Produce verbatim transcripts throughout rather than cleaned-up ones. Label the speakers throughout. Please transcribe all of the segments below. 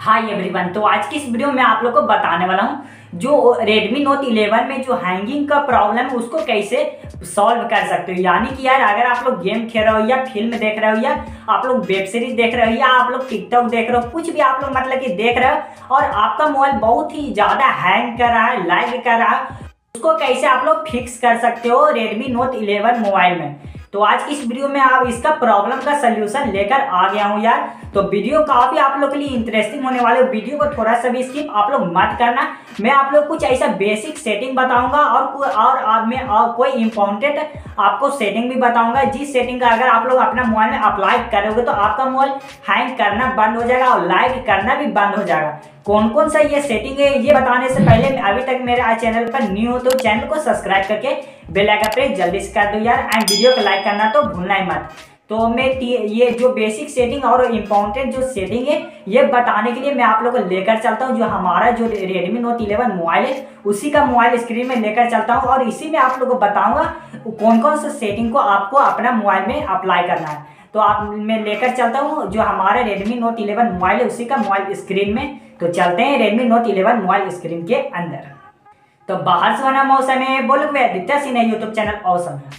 Speaker 1: Hi everyone. तो आज की इस वीडियो में आप लोग को बताने वाला हूं जो Redmi Note इलेवन में जो हैंगिंग का प्रॉब्लम है उसको कैसे सॉल्व कर सकते हो। यानी कि यार अगर आप लोग गेम खेल रहे हो या फिल्म देख रहे हो या आप लोग वेब सीरीज देख रहे हो या आप लोग टिकटॉक देख रहे हो, कुछ भी आप लोग मतलब कि देख रहे हो और आपका मोबाइल बहुत ही ज्यादा हैंग कर रहा है, लैग कर रहा है, उसको कैसे आप लोग फिक्स कर सकते हो Redmi Note इलेवन मोबाइल में। तो आज की इस वीडियो में आप इसका प्रॉब्लम का सलूशन लेकर आ गया हूं यार। तो वीडियो काफी आप लोग के लिए इंटरेस्टिंग होने वाले, वीडियो को थोड़ा सा भी स्किप आप लोग मत करना। मैं आप लोग कुछ ऐसा बेसिक सेटिंग बताऊंगा और और आप में और कोई इंपॉर्टेंट आपको सेटिंग भी बताऊंगा, जिस सेटिंग का अगर आप लोग अपना मोबाइल में अप्लाई करोगे तो आपका मोबाइल हैंग करना बंद हो जाएगा और लैग करना भी बंद हो जाएगा। कौन कौन सा ये सेटिंग है ये बताने से पहले अभी तक मेरे चैनल पर न्यू हो तो चैनल को सब्सक्राइब करके बेल आइकन पे जल्दी से कर दो यार, एंड वीडियो को लाइक करना तो भूलना ही मत। तो मैं ये जो बेसिक सेटिंग और इम्पोर्टेंट जो सेटिंग है ये बताने के लिए मैं आप लोगों को लेकर चलता हूं जो हमारा जो Redmi Note इलेवन मोबाइल है उसी का मोबाइल स्क्रीन में लेकर चलता हूं और इसी में आप लोगों को बताऊंगा कौन कौन सा सेटिंग को आपको अपना मोबाइल में अप्लाई करना है। तो आप मैं लेकर चलता हूँ जो हमारा Redmi Note इलेवन मोबाइल है उसी का मोबाइल स्क्रीन में। तो चलते हैं Redmi Note eleven mobile screen के अंदर। तो बाहर से बना मौसम है बोल दित्या सिन्हा यूट्यूब चैनल औसम है।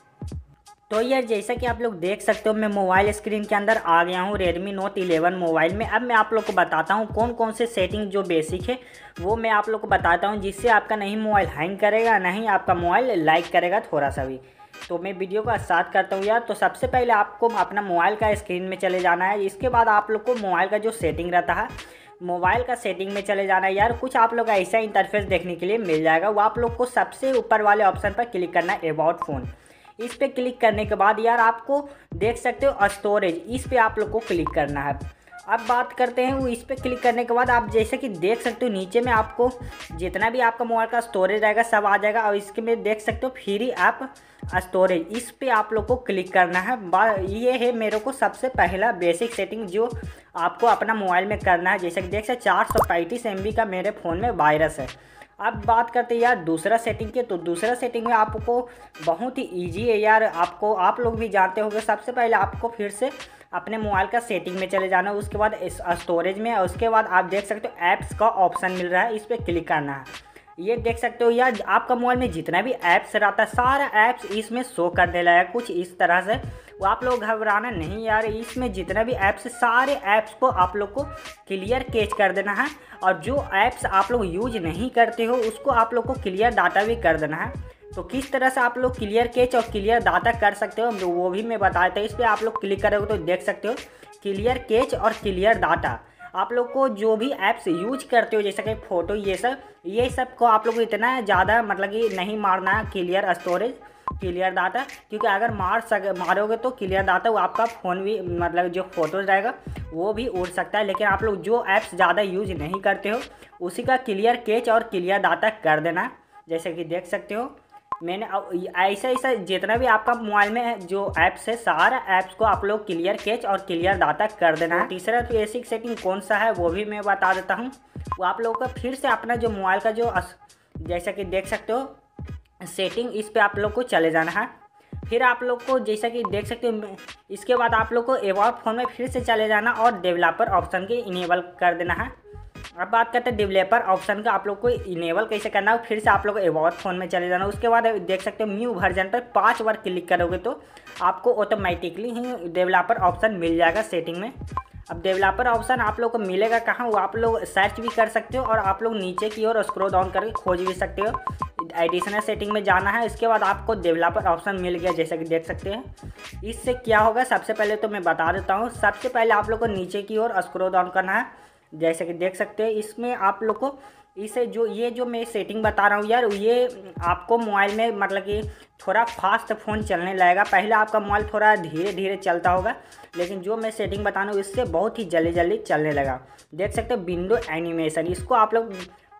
Speaker 1: तो यार जैसा कि आप लोग देख सकते हो मैं मोबाइल स्क्रीन के अंदर आ गया हूँ Redmi Note इलेवन मोबाइल में। अब मैं आप लोग को बताता हूँ कौन कौन से सेटिंग जो बेसिक है वो मैं आप लोग को बताता हूँ, जिससे आपका नहीं मोबाइल हैंग करेगा नहीं आपका मोबाइल लाइक करेगा थोड़ा सा भी। तो मैं वीडियो का स्टार्ट करता हूँ यार। तो सबसे पहले आपको अपना मोबाइल का स्क्रीन में चले जाना है। इसके बाद आप लोग को मोबाइल का जो सेटिंग रहता है मोबाइल का सेटिंग में चले जाना है यार। कुछ आप लोग का ऐसा इंटरफेस देखने के लिए मिल जाएगा। वो आप लोग को सबसे ऊपर वाले ऑप्शन पर क्लिक करना है अबाउट फ़ोन। इस पे क्लिक करने के बाद यार आपको देख सकते हो स्टोरेज, इस पे आप लोग को क्लिक करना है। अब बात करते हैं वो इस पे क्लिक करने के बाद आप जैसे कि देख सकते हो नीचे में आपको जितना भी आपका मोबाइल का स्टोरेज रहेगा सब आ जाएगा और इसके में देख सकते हो फ्री ऐप स्टोरेज, इस पे आप लोग को क्लिक करना है। ये है मेरे को सबसे पहला बेसिक सेटिंग जो आपको अपना मोबाइल में करना है। जैसे कि देख सकते चार सौ पैंतीस एम बी का मेरे फ़ोन में वायरस है। अब बात करते हैं यार दूसरा सेटिंग के। तो दूसरा सेटिंग में आपको बहुत ही इजी है यार, आपको आप लोग भी जानते होंगे। सबसे पहले आपको फिर से अपने मोबाइल का सेटिंग में चले जाना है, उसके बाद इस स्टोरेज में, और उसके बाद आप देख सकते हो ऐप्स का ऑप्शन मिल रहा है, इस पर क्लिक करना है। ये देख सकते हो यार आपका मोबाइल में जितना भी ऐप्स रहता है सारा ऐप्स इसमें शो करने लगा कुछ इस तरह से। वो आप लोग घबराना नहीं यार, इसमें जितना भी ऐप्स सारे ऐप्स को आप लोग को क्लियर कैच कर देना है और जो ऐप्स आप लोग यूज नहीं करते हो उसको आप लोग को क्लियर डाटा भी कर देना है। तो किस तरह से आप लोग क्लियर कैच और क्लियर डाटा कर सकते हो वो भी मैं बताता हूँ। इस पर आप लोग क्लिक करोगे तो देख सकते हो क्लियर कैच और क्लियर डाटा। आप लोग को जो भी ऐप्स यूज करते हो जैसे कि फ़ोटो ये सब ये सब को आप लोग को इतना ज़्यादा मतलब कि नहीं मारना है क्लियर स्टोरेज क्लियर डाटा, क्योंकि अगर मार सक मारोगे तो क्लियर डाटा वो आपका फ़ोन भी मतलब जो फोटोज रहेगा वो भी उड़ सकता है। लेकिन आप लोग जो ऐप्स ज़्यादा यूज नहीं करते हो उसी का क्लियर कैच और क्लियर डाटा कर देना। जैसे कि देख सकते हो मैंने ऐसा ऐसा जितना भी आपका मोबाइल में जो ऐप्स है सारा ऐप्स को आप लोग क्लियर कैच और क्लियर डाटा कर देना है। तीसरा बेसिक सेटिंग कौन सा है वो भी मैं बता देता हूँ। वो आप लोगों का फिर से अपना जो मोबाइल का जो जैसा कि देख सकते हो सेटिंग, इस पे आप लोग को चले जाना है। फिर आप लोग को जैसा कि देख सकते हो इसके बाद आप लोग को अबाउट फ़ोन में फिर से चले जाना और डेवलपर ऑप्शन के इनेबल कर देना है। अब बात करते हैं डेवलपर ऑप्शन का आप लोग को इनेबल कैसे करना है। फिर से आप लोग अबाउट फ़ोन में चले जाना। उसके बाद देख सकते हो न्यू वर्जन पर पाँच बार क्लिक करोगे तो आपको ऑटोमेटिकली ही डेवलपर ऑप्शन मिल जाएगा सेटिंग में। अब डेवलपर ऑप्शन आप लोग को मिलेगा कहाँ, वो आप लोग सर्च भी कर सकते हो और आप लोग नीचे की ओर स्क्रॉल डाउन करके खोज भी सकते हो। एडिशनल सेटिंग में जाना है, इसके बाद आपको डेवलपर ऑप्शन मिल गया जैसा कि देख सकते हैं। इससे क्या होगा सबसे पहले तो मैं बता देता हूँ। सबसे पहले आप लोग को नीचे की ओर स्क्रॉल डाउन करना है जैसे कि देख सकते हैं। इसमें आप लोग को इसे जो ये जो मैं सेटिंग बता रहा हूँ यार ये आपको मोबाइल में मतलब कि थोड़ा फास्ट फ़ोन चलने लगेगा। पहले आपका मोबाइल थोड़ा धीरे धीरे चलता होगा लेकिन जो मैं सेटिंग बता रहा हूँ इससे बहुत ही जल्दी जल्दी चलने लगा। देख सकते हो विंडो एनिमेशन, इसको आप लोग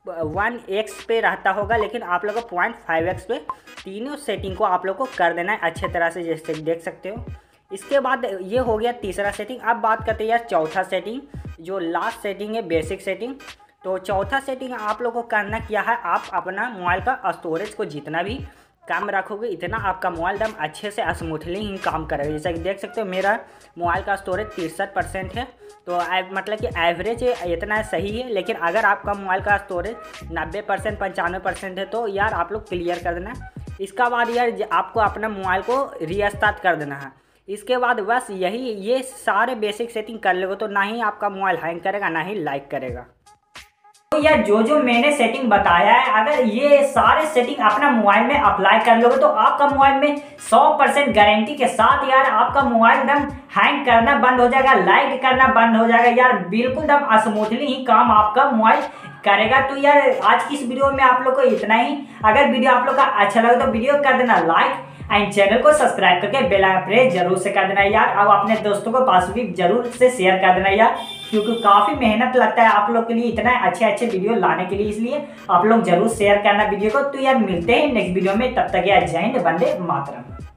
Speaker 1: वन एक्स पे रहता होगा लेकिन आप लोग को पॉइंट फाइव एक्स पे तीनों सेटिंग को आप लोग को कर देना है अच्छे तरह से जैसे देख सकते हो। इसके बाद ये हो गया तीसरा सेटिंग। अब बात करते हैं यार चौथा सेटिंग जो लास्ट सेटिंग है बेसिक सेटिंग। तो चौथा सेटिंग आप लोग को करना क्या है, आप अपना मोबाइल का स्टोरेज को जितना भी काम रखोगे इतना आपका मोबाइल एकदम अच्छे से स्मूथली ही काम करेगा। जैसा कि देख सकते हो मेरा मोबाइल का स्टोरेज तिरसठ परसेंट है, तो मतलब कि एवरेज इतना सही है। लेकिन अगर आपका मोबाइल का स्टोरेज नब्बे परसेंट पंचानवे परसेंट है तो यार आप लोग क्लियर कर देना। इसका बाद यार आपको अपना मोबाइल को रीस्टार्ट कर देना है। इसके बाद बस यही ये सारे बेसिक सेटिंग कर लोगे तो ना ही आपका मोबाइल हैंग करेगा ना ही लाइक करेगा। तो यार जो जो मैंने सेटिंग बताया है, अगर ये सारे सेटिंग अपना मोबाइल में अप्लाई कर लोगे तो आपका मोबाइल में सौ परसेंट गारंटी के साथ यार आपका मोबाइल एकदम हैंग करना बंद हो जाएगा, लाइक करना बंद हो जाएगा यार, बिल्कुल एकदम स्मूथली ही काम आपका मोबाइल करेगा। तो यार आज की इस वीडियो में आप लोग को इतना ही। अगर वीडियो आप लोग का अच्छा लगे तो वीडियो कर देना लाइक एंड चैनल को सब्सक्राइब करके बेल आइकन प्रेस जरूर से कर देना यार। अब अपने दोस्तों को पास भी जरूर से शेयर कर देना यार, क्योंकि काफ़ी मेहनत लगता है आप लोग के लिए इतना अच्छे अच्छे वीडियो लाने के लिए, इसलिए आप लोग जरूर शेयर करना वीडियो को। तो यार मिलते हैं नेक्स्ट वीडियो में, तब तक यार जय हिंद, वंदे मातरम।